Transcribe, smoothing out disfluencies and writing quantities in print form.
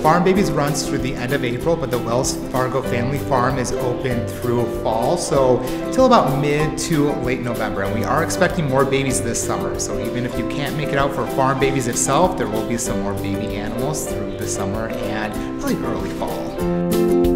Farm Babies runs through the end of April, but the Wells Fargo Family Farm is open through fall, so till about mid to late November. And we are expecting more babies this summer, so even if you can't make it out for Farm Babies itself, there will be some more baby animals through the summer and probably early fall.